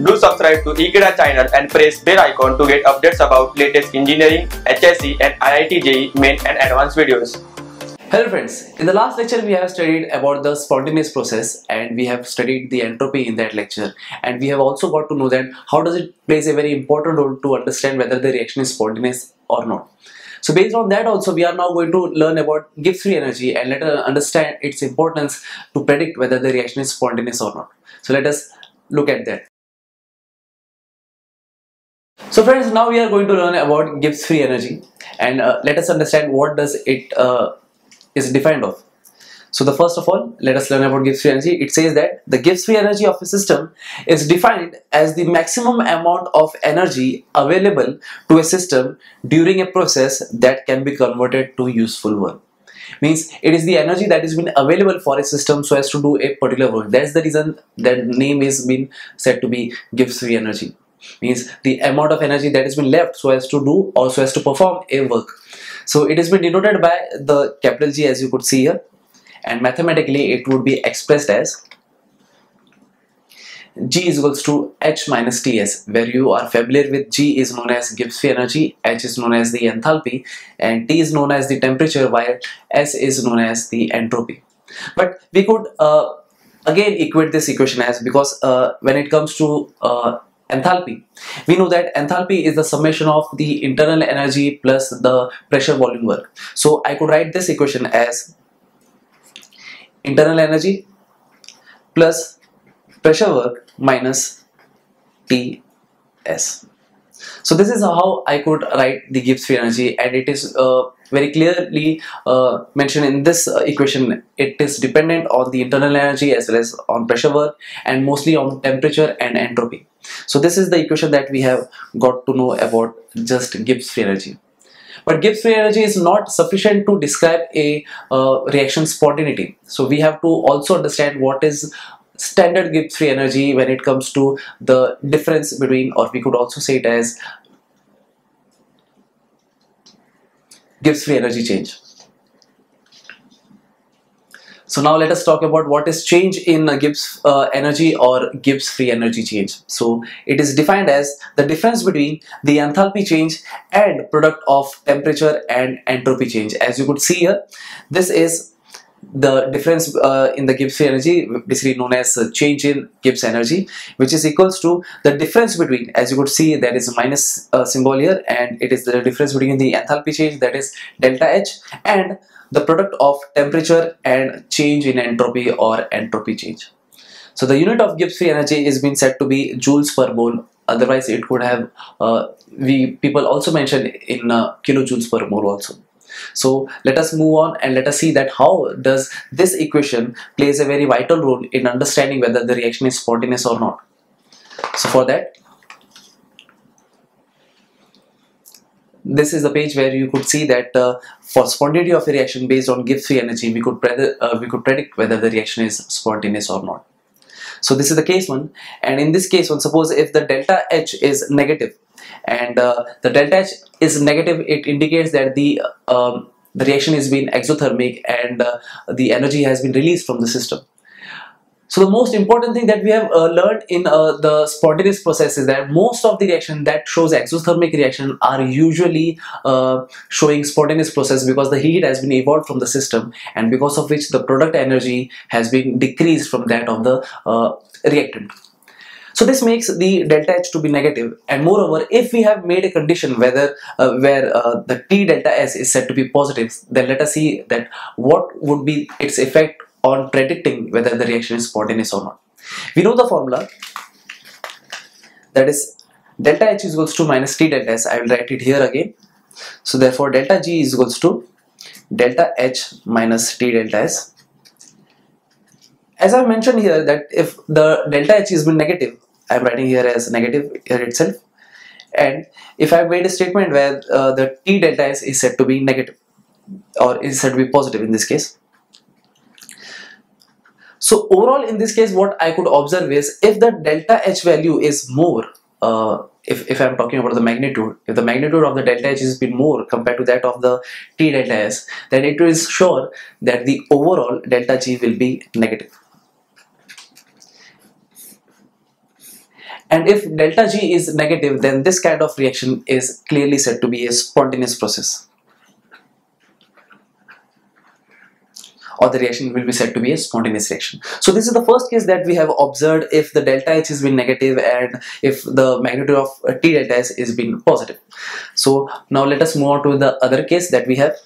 Do subscribe to Ekeeda channel and press bell icon to get updates about latest engineering, HSC and IIT JEE main and advanced videos. Hello friends, in the last lecture we have studied about the spontaneous process and we have studied the entropy in that lecture, and we have also got to know that how does it plays a very important role to understand whether the reaction is spontaneous or not. So based on that also we are now going to learn about Gibbs free energy and let us understand its importance to predict whether the reaction is spontaneous or not. So let us look at that. So friends, now we are going to learn about Gibbs free energy and let us understand what does it is defined of. So the first of all, let us learn about Gibbs free energy. It says that the Gibbs free energy of a system is defined as the maximum amount of energy available to a system during a process that can be converted to useful work. Means it is the energy that is been available for a system so as to do a particular work. That's the reason that name is been said to be Gibbs free energy. Means the amount of energy that has been left so as to do or so as to perform a work. So it has been denoted by the capital G, as you could see here, and mathematically it would be expressed as G is equals to H minus Ts, where you are familiar with G is known as Gibbs free energy, H is known as the enthalpy, and T is known as the temperature, while S is known as the entropy. But we could again equate this equation as, because when it comes to enthalpy, we know that enthalpy is the summation of the internal energy plus the pressure volume work. So I could write this equation as internal energy plus pressure work minus Ts. So this is how I could write the Gibbs free energy, and it is very clearly mentioned in this equation. It is dependent on the internal energy as well as on pressure work, and mostly on temperature and entropy. So this is the equation that we have got to know about just Gibbs free energy. But Gibbs free energy is not sufficient to describe a reaction spontaneity. So we have to also understand what is standard Gibbs free energy when it comes to the difference between, or we could also say it as Gibbs free energy change. So now let us talk about what is change in Gibbs energy or Gibbs free energy change. So it is defined as the difference between the enthalpy change and product of temperature and entropy change. As you could see here, this is the difference in the Gibbs free energy, basically known as change in Gibbs energy, which is equals to the difference between, as you could see there is a minus symbol here, and it is the difference between the enthalpy change, that is delta H, and the product of temperature and change in entropy or entropy change. So the unit of Gibbs free energy is being said to be joules per mole. Otherwise it could have people also mentioned in kilojoules per mole also. So let us move on and let us see that how does this equation plays a very vital role in understanding whether the reaction is spontaneous or not. So for that, this is the page where you could see that for spontaneity of a reaction based on Gibbs free energy, we could predict whether the reaction is spontaneous or not. So this is the case one, and in this case one, suppose if the delta H is negative, and the delta H is negative, it indicates that the reaction is being exothermic and the energy has been released from the system. So the most important thing that we have learned in the spontaneous process is that most of the reaction that shows exothermic reaction are usually showing spontaneous process, because the heat has been evolved from the system, and because of which the product energy has been decreased from that of the reactant. So this makes the delta H to be negative, and moreover, if we have made a condition whether where the T delta S is said to be positive, then let us see that what would be its effect on predicting whether the reaction is spontaneous or not. We know the formula, that is delta H is equals to minus T delta S. I will write it here again. So therefore delta G is equals to delta H minus T delta S. As I mentioned here that if the delta H is been negative, I am writing here as negative here itself, and if I have made a statement where the T delta S is said to be negative or is said to be positive in this case. So overall in this case what I could observe is, if the delta H value is more, if I am talking about the magnitude, if the magnitude of the delta H has been more compared to that of the T delta S, then it is sure that the overall delta G will be negative. And if delta G is negative, then this kind of reaction is clearly said to be a spontaneous process, or the reaction will be said to be a spontaneous reaction. So this is the first case that we have observed if the delta H is been negative and if the magnitude of T delta S is been positive. So now let us move on to the other case that we have.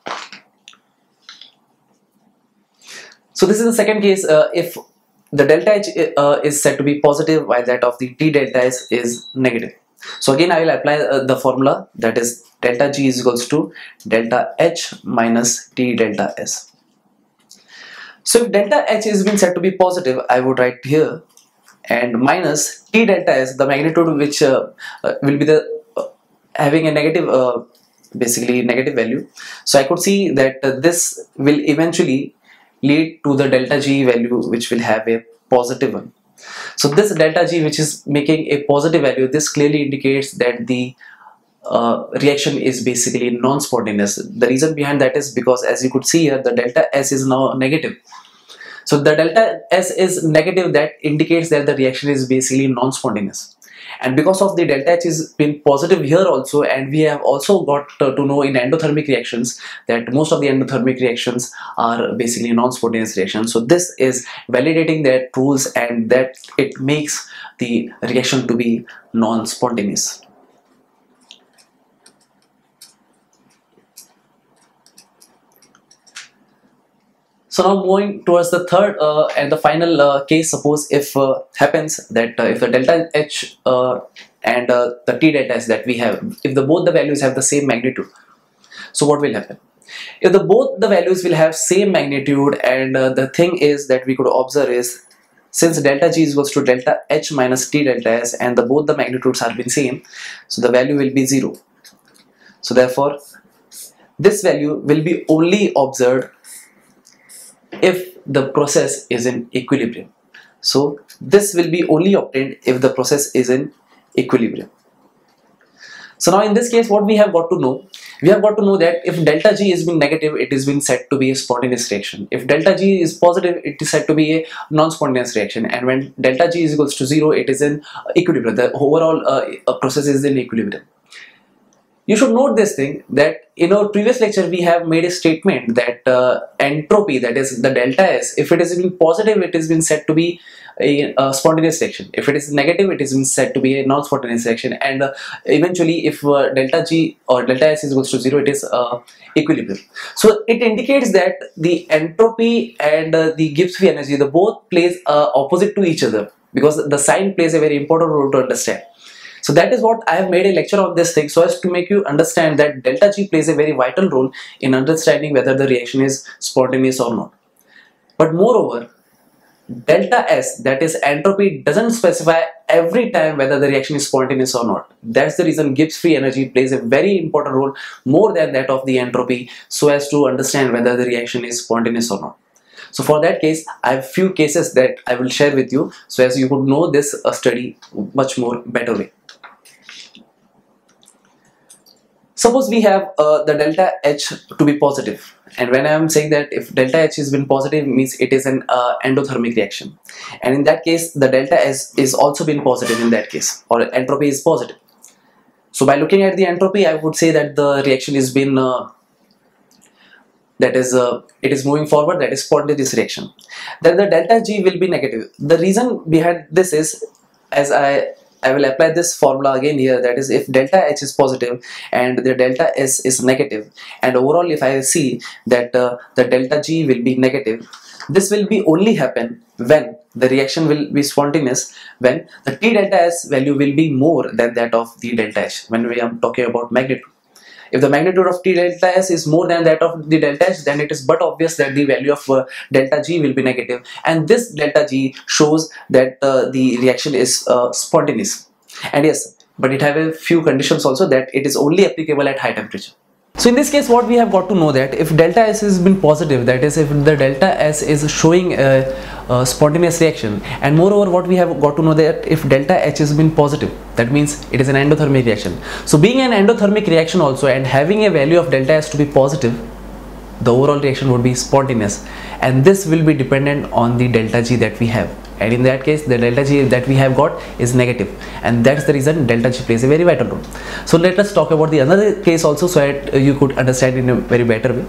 So this is the second case if the delta H is said to be positive while that of the T delta S is negative. So again I will apply the formula, that is delta G is equals to delta H minus T delta S. So if delta H is been said to be positive, I would write here, and minus T delta S, the magnitude which will be the having a negative basically negative value. So I could see that this will eventually lead to the delta G value which will have a positive one. So this delta G which is making a positive value, this clearly indicates that the reaction is basically non-spontaneous. The reason behind that is because, as you could see here, the delta S is now negative. So the delta S is negative, that indicates that the reaction is basically non-spontaneous. And because of the delta H is been positive here also, and we have also got to know in endothermic reactions that most of the endothermic reactions are basically non-spontaneous reactions. So this is validating that rules, and that it makes the reaction to be non-spontaneous. So now moving towards the third and the final case, suppose if happens that if the delta H and the T delta S that we have, if both the values have the same magnitude, so what will happen? If both the values will have same magnitude, and the thing is that we could observe is, since delta G is equals to delta H minus T delta S and both the magnitudes are been same, so the value will be 0. So therefore this value will be only observed if the process is in equilibrium. So this will be only obtained if the process is in equilibrium. So now in this case, what we have got to know? We have got to know that if delta G is being negative, it is being said to be a spontaneous reaction. If delta G is positive, it is said to be a non-spontaneous reaction. And when delta G is equals to 0, it is in equilibrium. The overall process is in equilibrium. You should note this thing, that in our previous lecture we have made a statement that entropy, that is the delta S, if it is been positive, it is been said to be a spontaneous reaction. If it is negative, it is been said to be a non-spontaneous reaction. And eventually if delta G or delta S is equals to 0, it is equilibrium. So it indicates that the entropy and the Gibbs free energy, the both plays opposite to each other, because the sign plays a very important role to understand. So that is what I have made a lecture on this thing, so as to make you understand that delta G plays a very vital role in understanding whether the reaction is spontaneous or not. But moreover, delta S, that is entropy, doesn't specify every time whether the reaction is spontaneous or not. That's the reason Gibbs free energy plays a very important role, more than that of the entropy, so as to understand whether the reaction is spontaneous or not. So for that case, I have few cases that I will share with you, so as you could know this study much more better way. Suppose we have the delta H to be positive, and when I am saying that if delta H has been positive, means it is an endothermic reaction, and in that case the delta S is also been positive in that case, or entropy is positive. So by looking at the entropy, I would say that the reaction is been it is moving forward, that is spontaneous reaction. Then the delta G will be negative. The reason behind this is, as I will apply this formula again here, that is if delta H is positive and the delta S is negative, and overall if I see that the delta G will be negative, this will be only happen when the reaction will be spontaneous, when the T delta S value will be more than that of the delta H, when we are talking about magnitude. If the magnitude of T delta S is more than that of the delta H, then it is but obvious that the value of delta G will be negative, and this delta G shows that the reaction is spontaneous. And yes, but it have a few conditions also, that it is only applicable at high temperature. So in this case, what we have got to know, that if delta S has been positive, that is if the delta S is showing a spontaneous reaction, and moreover what we have got to know, that if delta H has been positive, that means it is an endothermic reaction. So being an endothermic reaction also, and having a value of delta S to be positive, the overall reaction would be spontaneous, and this will be dependent on the delta G that we have. and in that case the delta G that we have got is negative, and that's the reason delta G plays a very vital role. So let us talk about the another case also, so that you could understand in a very better way.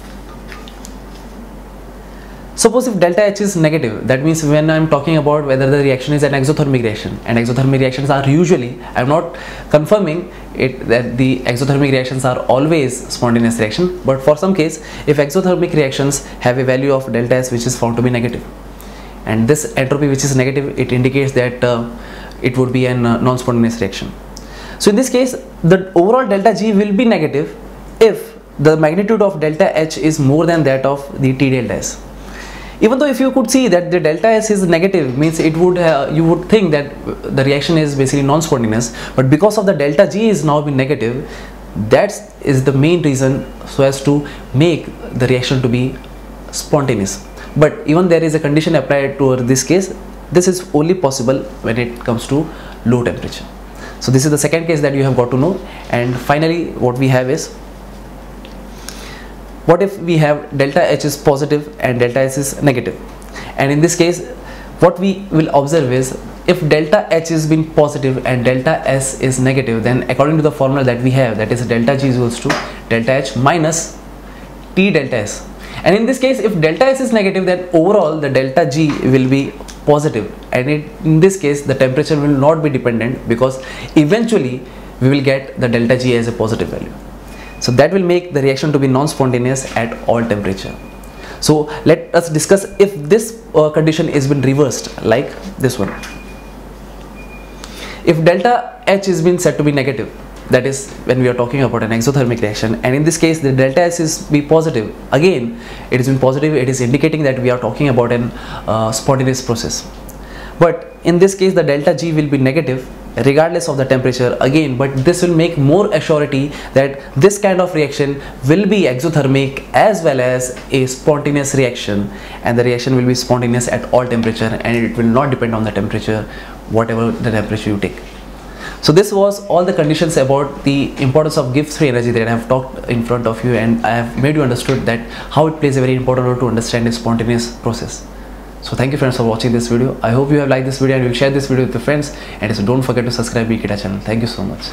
Suppose if delta H is negative, that means when I am talking about whether the reaction is an exothermic reaction, and exothermic reactions are usually, I am not confirming it that the exothermic reactions are always spontaneous reaction, but for some case, if exothermic reactions have a value of delta S which is found to be negative, and this entropy which is negative, it indicates that it would be a non-spontaneous reaction. So in this case, the overall delta G will be negative if the magnitude of delta H is more than that of the T delta S. Even though if you could see that the delta S is negative, means it would you would think that the reaction is basically non-spontaneous, but because of the delta G is now be negative, that is the main reason so as to make the reaction to be spontaneous. But even there is a condition applied to this case. This is only possible when it comes to low temperature. So this is the second case that you have got to know. And finally what we have is, what if we have delta H is positive and delta S is negative? And in this case, what we will observe is, if delta H is being positive and delta S is negative, then according to the formula that we have, that is delta G is equals to delta H minus T delta S. And in this case, if delta S is negative, then overall the delta G will be positive, and in this case the temperature will not be dependent, because eventually we will get the delta G as a positive value. So that will make the reaction to be non-spontaneous at all temperature. So let us discuss if this condition is been reversed, like this one. If delta H is been said to be negative, that is when we are talking about an exothermic reaction, and in this case the delta S is be positive, again it is been positive, it is indicating that we are talking about an spontaneous process. But in this case the delta G will be negative regardless of the temperature again, but this will make more assurity that this kind of reaction will be exothermic as well as a spontaneous reaction, and the reaction will be spontaneous at all temperature, and it will not depend on the temperature, whatever the temperature you take. So this was all the conditions about the importance of Gibbs free energy that I have talked in front of you, and I have made you understood that how it plays a very important role to understand a spontaneous process. So thank you friends for watching this video. I hope you have liked this video and will share this video with your friends, and so don't forget to subscribe to Ekeeda channel. Thank you so much.